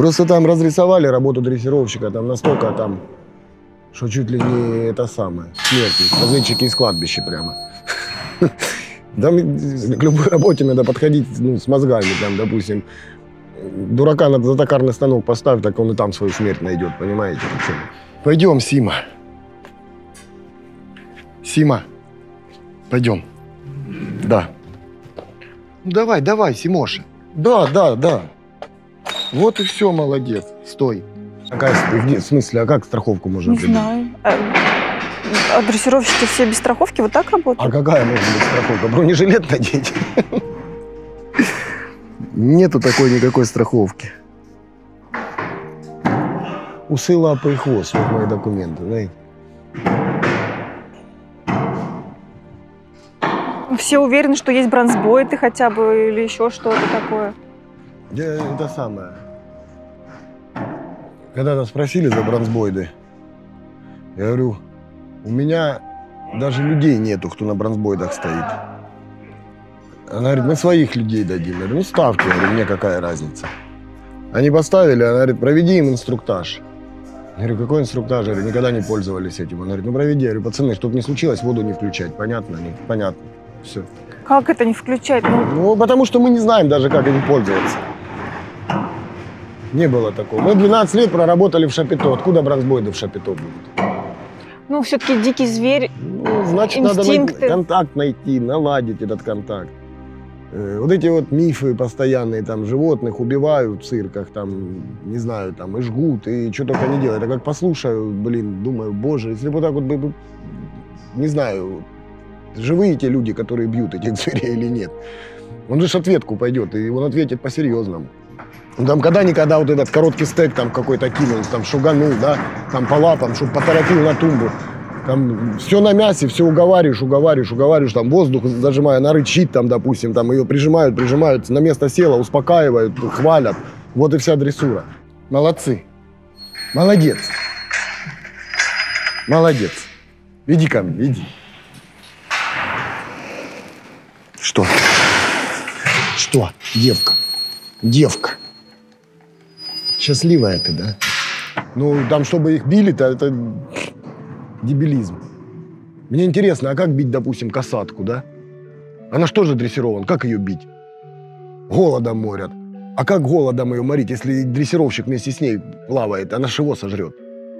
Просто там разрисовали работу дрессировщика, там настолько там, что чуть ли не это самое, смерть, разведчики из кладбища прямо. Там к любой работе надо подходить с мозгами, там, допустим. Дурака за токарный станок поставь, так он и там свою смерть найдет, понимаете? Пойдем, Сима. Сима, пойдем. Да. Ну давай, давай, Симоша. Да. Вот и все, молодец. Стой. В смысле, а как страховку можно Не знаю. А дрессировщики все без страховки вот так работают? А какая может быть страховка? Бронежилет надеть? Нету такой никакой страховки. Усы, лапы и хвост. Вот мои документы. Дай. Все уверены, что есть бронзбойты хотя бы или еще что-то такое? Это самое. Когда-то спросили за бронзбойды, я говорю, у меня даже людей нету, кто на бронзбойдах стоит. Она говорит, мы своих людей дадим. Я говорю, ну ставьте, я говорю, мне какая разница. Они поставили, она говорит, проведи им инструктаж. Я говорю, какой инструктаж? Я говорю, никогда не пользовались этим. Она говорит, ну проведи. Я говорю, пацаны, чтобы не случилось, воду не включать. Понятно? Нет, понятно. Все. Как это не включать? Ну, потому что мы не знаем даже, как им пользоваться. Не было такого. Мы 12 лет проработали в Шапито. Откуда бронзбойды в Шапито будут? Ну, все-таки дикий зверь, ну, значит, инстинкты. Надо контакт найти, наладить этот контакт. Вот эти вот мифы постоянные, там, животных убивают в цирках, там, не знаю, там, и жгут, и что только не делают. Я как послушаю, блин, думаю, боже, если бы вот так вот бы, не знаю, живые те люди, которые бьют этих зверей или нет. Он же ответку пойдет, и он ответит по-серьезному. Там когда-никогда вот этот короткий стек там какой-то кинул, там шуганул, да, там по лапам, чтобы поторопил на тумбу. Там все на мясе, все уговариваешь, там воздух зажимая, она рычит, там, допустим, там ее прижимают, на место села, успокаивают, хвалят. Вот и вся дрессура. Молодцы. Молодец. Иди ко мне, иди. Что? Что? Девка. Счастливая ты, да? Ну, там, чтобы их били-то, это дебилизм. Мне интересно, а как бить, допустим, касатку, да? Она что же дрессирована? Как ее бить? Голодом морят. А как голодом ее морить, если дрессировщик вместе с ней плавает? Она ж его сожрет.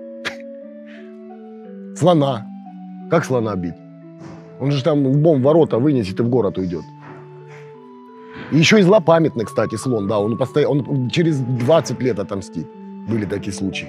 Слона. Как слона бить? Он же там лбом ворота вынесет и в город уйдет. И еще и злопамятный, кстати, слон, да, он через 20 лет отомстит. Были такие случаи.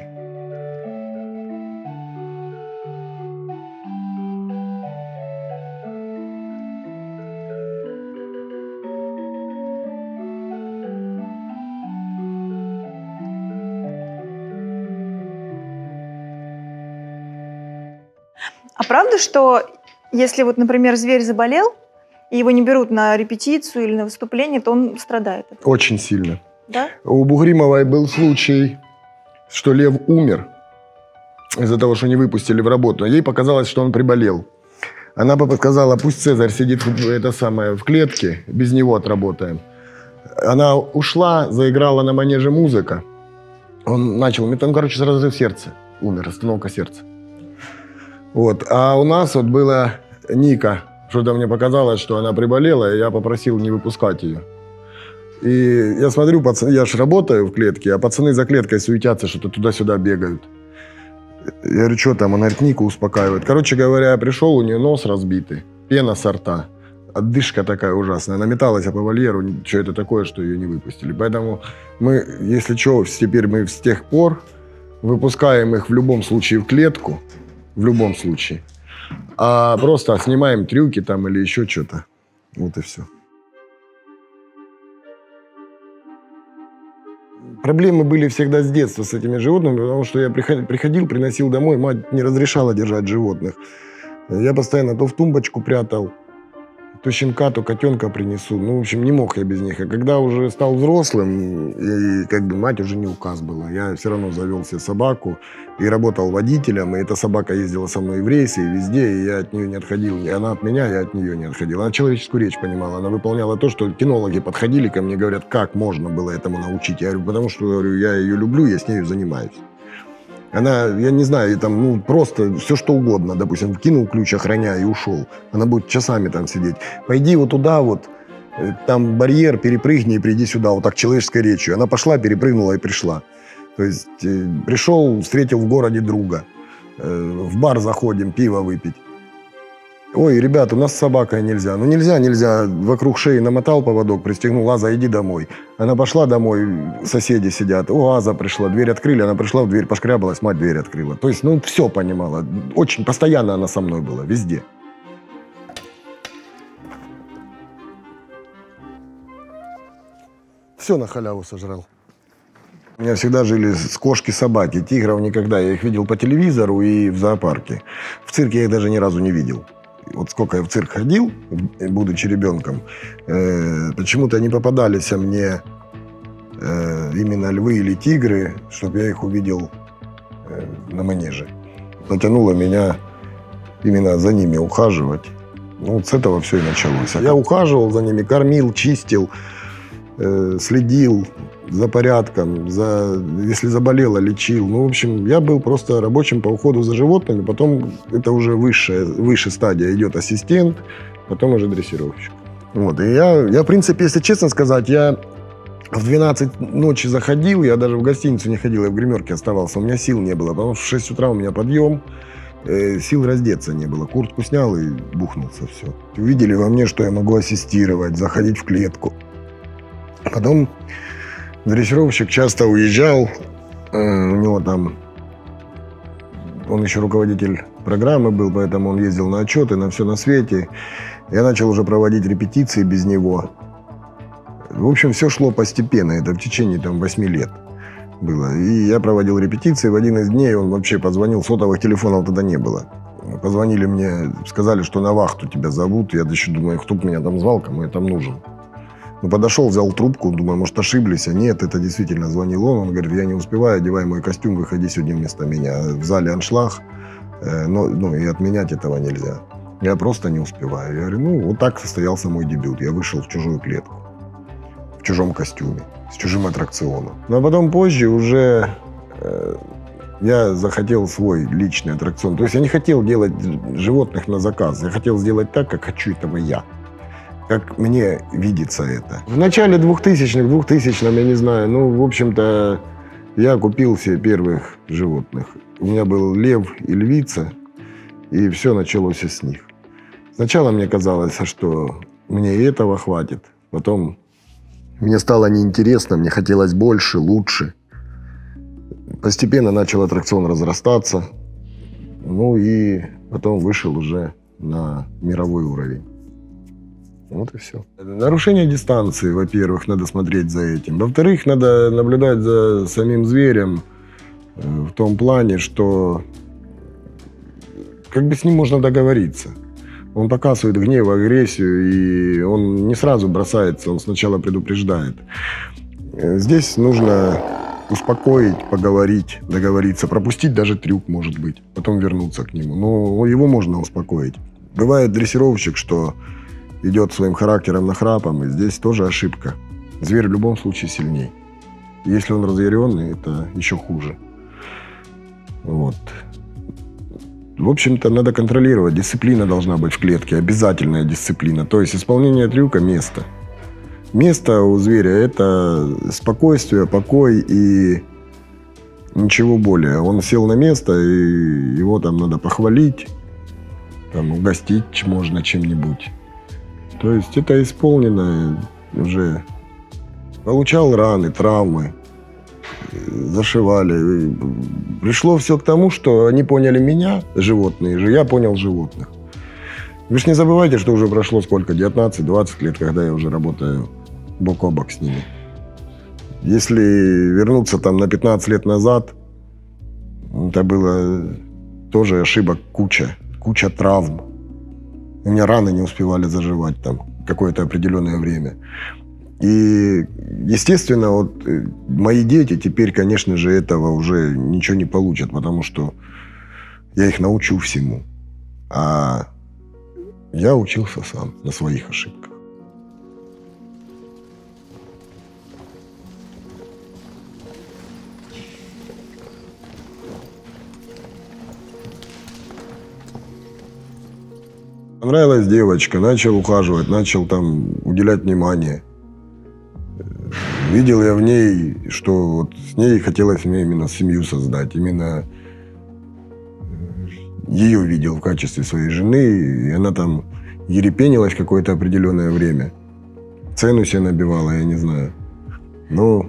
А правда, что если вот, например, зверь заболел, и его не берут на репетицию или на выступление, то он страдает? Очень сильно. Да? У Бугримовой был случай, что лев умер из-за того, что не выпустили в работу. Ей показалось, что он приболел. Она бы подсказала, пусть Цезарь сидит в клетке, без него отработаем. Она ушла, заиграла на манеже музыка. Он начал, короче, разрыв сердца. Умер, остановка сердца. Вот. А у нас вот была Ника. Что-то мне показалось, что она приболела, и я попросил не выпускать ее. И я смотрю, пацаны, я же работаю в клетке, а пацаны за клеткой суетятся, что-то туда-сюда бегают. Я говорю, что там? Она говорит, Нику успокаивает. Короче говоря, я пришел, у нее нос разбитый, пена со рта, отдышка такая ужасная. Она металась по вольеру, что это такое, что ее не выпустили. Поэтому мы, если что, теперь мы с тех пор выпускаем их в любом случае в клетку, в любом случае. А просто снимаем трюки там или еще что-то. Вот и все. Проблемы были всегда с детства с этими животными, потому что я приходил, приносил домой, мать не разрешала держать животных. Я постоянно то в тумбочку прятал, то щенка, то котенка принесу. Ну, в общем, не мог я без них. А когда уже стал взрослым, и как бы мать уже не указ была, я все равно завел себе собаку и работал водителем, и эта собака ездила со мной и в рейсы, и везде, и я от нее не отходил. И она от меня, я от нее не отходил. Она человеческую речь понимала, она выполняла то, что кинологи подходили ко мне, говорят, как можно было этому научить. Я говорю, потому что, говорю, я ее люблю, я с нею занимаюсь. Она, я не знаю, там, ну, просто все что угодно. Допустим, кинул ключ, охраняя, и ушел. Она будет часами там сидеть. Пойди вот туда вот, там барьер, перепрыгни и приди сюда. Вот так человеческой речью. Она пошла, перепрыгнула и пришла. То есть пришел, встретил в городе друга. В бар заходим, пиво выпить. Ой, ребята, у нас с собакой нельзя. Ну, нельзя. Вокруг шеи намотал поводок, пристегнул. Аза, иди домой. Она пошла домой, соседи сидят. О, Аза пришла, дверь открыли. Она пришла, в дверь пошкрябалась, мать дверь открыла. То есть, ну, все понимала. Очень постоянно она со мной была, везде. Все на халяву сожрал. У меня всегда жили с кошки-собаки. Тигров никогда. Я их видел по телевизору и в зоопарке. В цирке я их даже ни разу не видел. Вот сколько я в цирк ходил, будучи ребенком, почему-то не попадались мне именно львы или тигры, чтобы я их увидел на манеже. Натянуло меня именно за ними ухаживать. Ну, вот с этого все и началось. Я ухаживал за ними, кормил, чистил, следил за порядком, если заболела, лечил. Ну, в общем, я был просто рабочим по уходу за животными. Потом это уже выше стадия идет ассистент, потом уже дрессировщик. Вот. И я, в принципе, если честно сказать, я в 12 ночи заходил, я даже в гостиницу не ходил, я в гримерке оставался. У меня сил не было, потому что в 6 утра у меня подъем, сил раздеться не было. Куртку снял и бухнулся, все. Увидели во мне, что я могу ассистировать, заходить в клетку. Потом дрессировщик часто уезжал, у него там, он еще руководитель программы был, поэтому он ездил на отчеты, на все на свете. Я начал уже проводить репетиции без него. В общем, все шло постепенно, это в течение там 8 лет было. И я проводил репетиции, в один из дней он вообще позвонил, сотовых телефонов тогда не было. Позвонили мне, сказали, что на вахту тебя зовут, я еще думаю, кто бы меня там звал, кому я там нужен. Ну, подошел, взял трубку, думаю, может, ошиблись. А нет, это действительно звонил он. Он говорит, я не успеваю, одевай мой костюм, выходи сегодня вместо меня. В зале аншлаг, ну, и отменять этого нельзя. Я просто не успеваю. Я говорю, ну, вот так состоялся мой дебют. Я вышел в чужую клетку, в чужом костюме, с чужим аттракционом. Но потом позже уже я захотел свой личный аттракцион. То есть я не хотел делать животных на заказ. Я хотел сделать так, как хочу этого я. Как мне видится это. В начале 2000-х, я не знаю, ну, в общем-то, я купил себе первых животных. У меня был лев и львица, и все началось с них. Сначала мне казалось, что мне и этого хватит. Потом мне стало неинтересно, мне хотелось больше, лучше. Постепенно начал аттракцион разрастаться. Ну и потом вышел уже на мировой уровень. Вот и все. Нарушение дистанции, во-первых, надо смотреть за этим. Во-вторых, надо наблюдать за самим зверем в том плане, что как бы с ним можно договориться. Он показывает гнев, агрессию, и он не сразу бросается, он сначала предупреждает. Здесь нужно успокоить, поговорить, договориться, пропустить даже трюк, может быть, потом вернуться к нему. Но его можно успокоить. Бывает дрессировщик, что идет своим характером нахрапом, и здесь тоже ошибка. Зверь в любом случае сильней. Если он разъяренный, это еще хуже. Вот. В общем-то, надо контролировать. Дисциплина должна быть в клетке, обязательная дисциплина. То есть исполнение трюка – место. Место у зверя – это спокойствие, покой и ничего более. Он сел на место, и его там надо похвалить, там, угостить можно чем-нибудь. То есть это исполнено уже. Получал раны, травмы, зашивали. Пришло все к тому, что они поняли меня, животные же, я понял животных. Вы же не забывайте, что уже прошло сколько, 19-20 лет, когда я уже работаю бок о бок с ними. Если вернуться там на 15 лет назад, это было тоже ошибок куча травм. У меня раны не успевали заживать там какое-то определенное время. И, естественно, вот мои дети теперь, конечно же, этого уже ничего не получат, потому что я их научу всему. А я учился сам на своих ошибках. Понравилась девочка, начал ухаживать, начал там уделять внимание. Видел я в ней, что вот с ней хотелось мне именно семью создать. Именно ее видел в качестве своей жены, и она там ерепенилась какое-то определенное время. Цену себе набивала, я не знаю. Но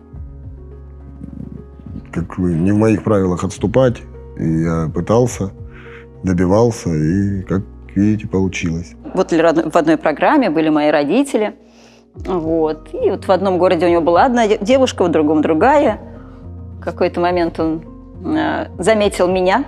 как бы не в моих правилах отступать. И я пытался, добивался, и, как видите, получилось. Вот в одной программе были мои родители. Вот. И вот в одном городе у него была одна девушка, в другом другая. В какой-то момент он заметил меня,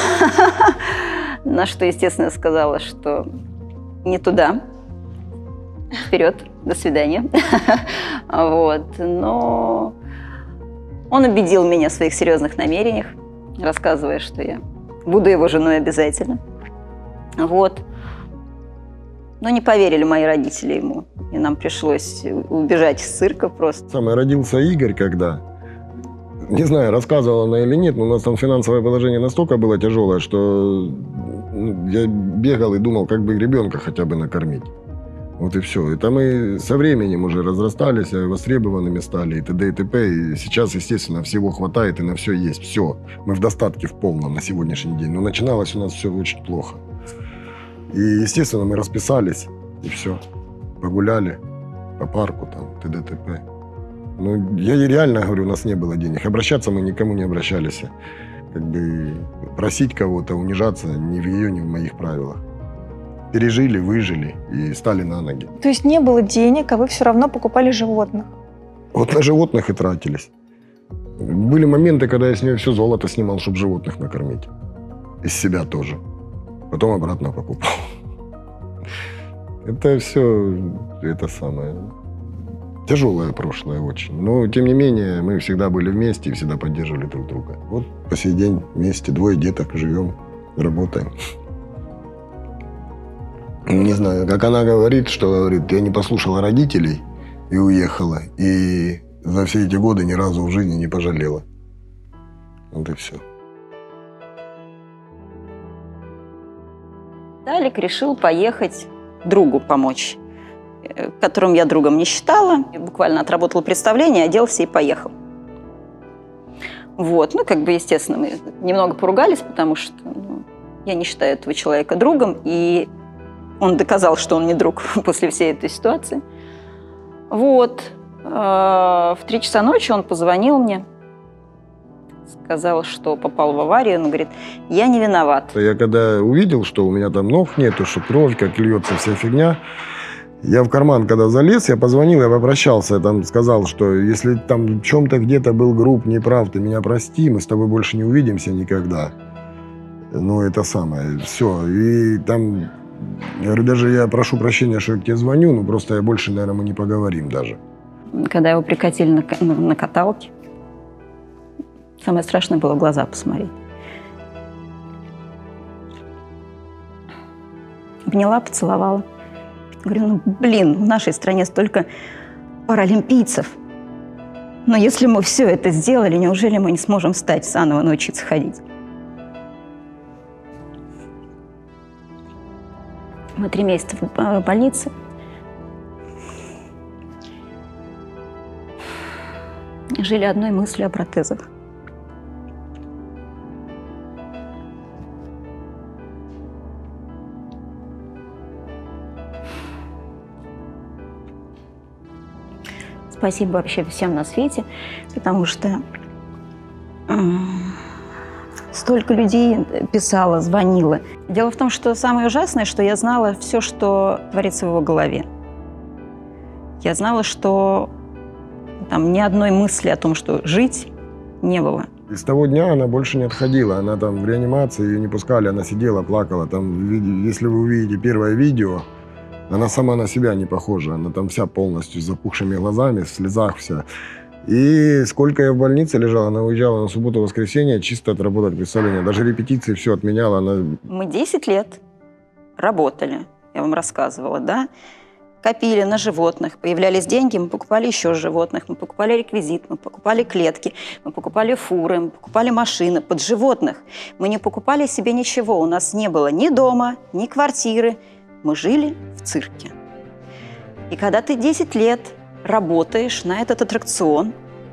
на что, естественно, сказала, что не туда, вперед, до свидания. Вот. Но он убедил меня в своих серьезных намерениях, рассказывая, что я буду его женой обязательно. Вот. Но не поверили мои родители ему, и нам пришлось убежать из цирка просто. Сам родился Игорь, когда, не знаю, рассказывала она или нет, но у нас там финансовое положение настолько было тяжелое, что я бегал и думал, как бы ребенка хотя бы накормить. Вот и все. Это мы со временем уже разрастались, востребованными стали, и т.д. и т.п. И сейчас, естественно, всего хватает, и на все есть. Все. Мы в достатке в полном на сегодняшний день. Но начиналось у нас все очень плохо. И, естественно, мы расписались, и все. Погуляли по парку, там, т.д. т.п. Ну, я реально говорю, у нас не было денег. Обращаться мы никому не обращались. Как бы просить кого-то, унижаться ни в ее, ни в моих правилах. Пережили, выжили и стали на ноги. То есть не было денег, а вы все равно покупали животных? Вот на животных и тратились. Были моменты, когда я с нее все золото снимал, чтобы животных накормить. Из себя тоже. Потом обратно покупал. Это все, это самое, тяжелое прошлое очень. Но, тем не менее, мы всегда были вместе и всегда поддерживали друг друга. Вот по сей день вместе, 2 деток, живем, работаем. Не знаю, как она говорит, что говорит, я не послушала родителей и уехала. И за все эти годы ни разу в жизни не пожалела. Вот и все. Алик решил поехать другу помочь, которым я другом не считала. Я буквально отработал представление, оделся и поехал. Вот, ну, как бы, естественно, мы немного поругались, потому что я не считаю этого человека другом, и он доказал, что он не друг после всей этой ситуации. Вот. В 3 часа ночи он позвонил мне, сказал, что попал в аварию. Он говорит, я не виноват. Я когда увидел, что у меня там ног нету, что кровь, как льется вся фигня, я в карман, когда залез, я позвонил, я попрощался. Я там сказал, что если там в чем-то где-то был груб, неправ, ты меня прости, мы с тобой больше не увидимся никогда. Ну, это самое, все. И там... Я говорю, даже я прошу прощения, что я к тебе звоню, но просто я больше, наверное, мы не поговорим даже. Когда его прикатили на каталке, самое страшное было в глаза посмотреть. Обняла, поцеловала. Говорю, ну, блин, в нашей стране столько паралимпийцев. Но если мы все это сделали, неужели мы не сможем встать заново, научиться ходить? Мы 3 месяца в больнице. Жили одной мыслью о протезах. Спасибо вообще всем на свете, потому что столько людей писало, звонило. Дело в том, что самое ужасное, что я знала все, что творится в его голове. Я знала, что там ни одной мысли о том, что жить, не было. И с того дня она больше не отходила. Она там в реанимации, ее не пускали, она сидела, плакала. Там, если вы увидите первое видео, она сама на себя не похожа. Она там вся полностью с запухшими глазами, в слезах вся. И сколько я в больнице лежал, она уезжала на субботу-воскресенье чисто отработать представление. Даже репетиции все отменяла. Она... Мы 10 лет работали, я вам рассказывала, да? Копили на животных, появлялись деньги, мы покупали еще животных, мы покупали реквизит, мы покупали клетки, мы покупали фуры, мы покупали машины под животных. Мы не покупали себе ничего, у нас не было ни дома, ни квартиры. Мы жили в цирке. И когда ты 10 лет работаешь на этот аттракцион,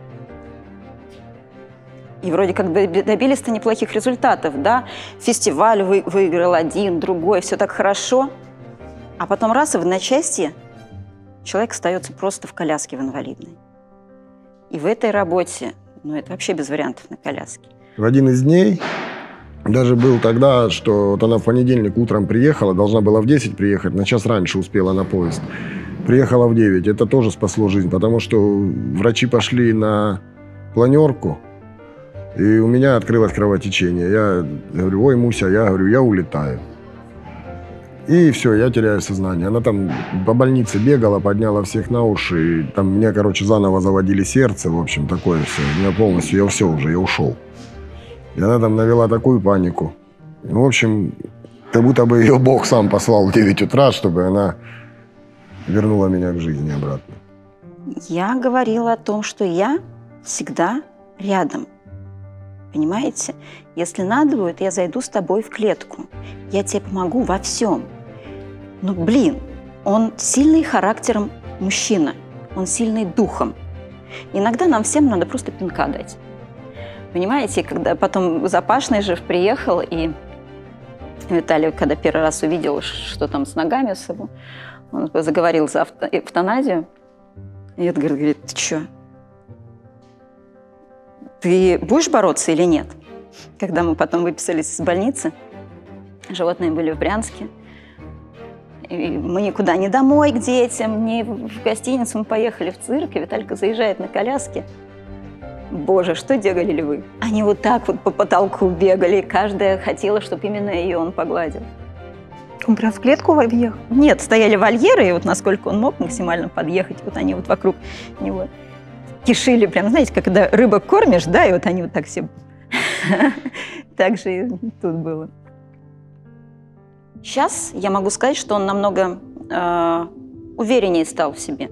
и вроде как добились-то неплохих результатов, да? Фестиваль выиграл один, другой, все так хорошо. А потом раз, и в одночасье человек остается просто в коляске в инвалидной. И в этой работе, ну это вообще без вариантов на коляске. В один из дней, даже был тогда, что вот она в понедельник утром приехала, должна была в 10 приехать, на час раньше успела на поезд. Приехала в 9, это тоже спасло жизнь, потому что врачи пошли на планерку, и у меня открылось кровотечение. Я говорю, ой, Муся, я улетаю. И все, я теряю сознание. Она там по больнице бегала, подняла всех на уши. И там мне, заново заводили сердце. В общем, такое все. У меня полностью, я все уже, я ушел. И она там навела такую панику. В общем, как будто бы ее Бог сам послал в 9 утра, чтобы она вернула меня к жизни обратно. Я говорила о том, что я всегда рядом. Понимаете? Если надо будет, я зайду с тобой в клетку. Я тебе помогу во всем. Ну, блин, он сильный характером мужчина. Он сильный духом. Иногда нам всем надо просто пинка дать. Понимаете, когда потом Запашный жив приехал, и Виталий, когда первый раз увидел, что там с ногами у него, он заговорил за эвтаназию. И Эдгар говорит, ты что? Ты будешь бороться или нет? Когда мы потом выписались из больницы, животные были в Брянске, и мы никуда не домой к детям, не в гостиницу, мы поехали в цирк, и Виталька заезжает на коляске. Боже, что делали львы? Они вот так вот по потолку бегали, и каждая хотела, чтобы именно ее он погладил. Он прям в клетку въехал? Нет, стояли вольеры, и вот насколько он мог максимально подъехать, вот они вот вокруг него кишили, прям, знаете, как когда рыбок кормишь, да, и вот они вот так все... Так же и тут было. Сейчас я могу сказать, что он намного увереннее стал в себе.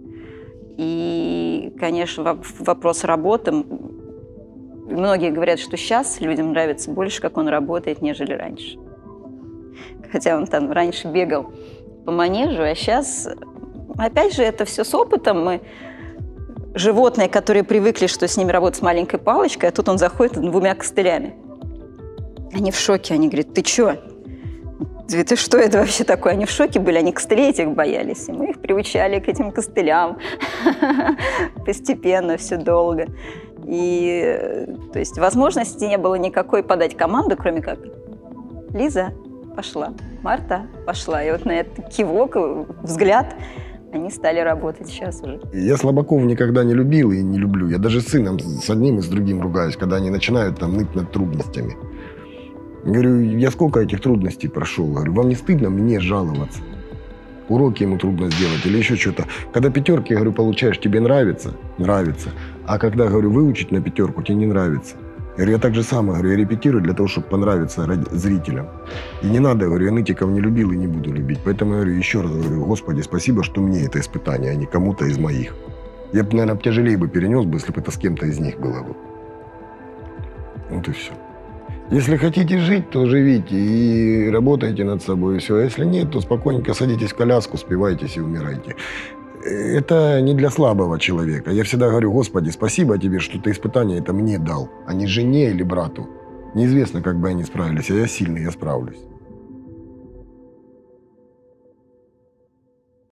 И, конечно, вопрос работы. Многие говорят, что сейчас людям нравится больше, как он работает, нежели раньше. Хотя он там раньше бегал по манежу, а сейчас, опять же, это все с опытом. Мы животные, которые привыкли, что с ними работать с маленькой палочкой, а тут он заходит с 2 костылями. Они в шоке, они говорят, ты чё? Ты что это вообще такое? Они в шоке были, они костылей этих боялись. И мы их приучали к этим костылям. Постепенно, все долго. И, то есть, возможности не было никакой подать команду, кроме как Лиза пошла, Марта пошла. И вот на этот кивок, взгляд, они стали работать сейчас уже. Я слабаков никогда не любил и не люблю. Я даже с сыном, с одним и с другим ругаюсь, когда они начинают там ныть над трудностями. Говорю, я сколько этих трудностей прошел. Говорю, вам не стыдно мне жаловаться? Уроки ему трудно сделать или еще что-то. Когда 5, говорю, получаешь, тебе нравится? Нравится. А когда, говорю, выучить на 5, тебе не нравится. Я говорю, я так же самое, говорю, я репетирую для того, чтобы понравиться зрителям. И не надо, говорю, я нытиков не любил и не буду любить. Поэтому я говорю, еще раз говорю, Господи, спасибо, что мне это испытание, а не кому-то из моих. Я бы, наверное, тяжелее бы перенес, если бы это с кем-то из них было бы. Вот и все. Если хотите жить, то живите и работайте над собой, и все. А если нет, то спокойненько садитесь в коляску, спивайтесь и умирайте. Это не для слабого человека. Я всегда говорю, Господи, спасибо тебе, что ты испытание это мне дал, а не жене или брату. Неизвестно, как бы они справились, а я сильный, я справлюсь.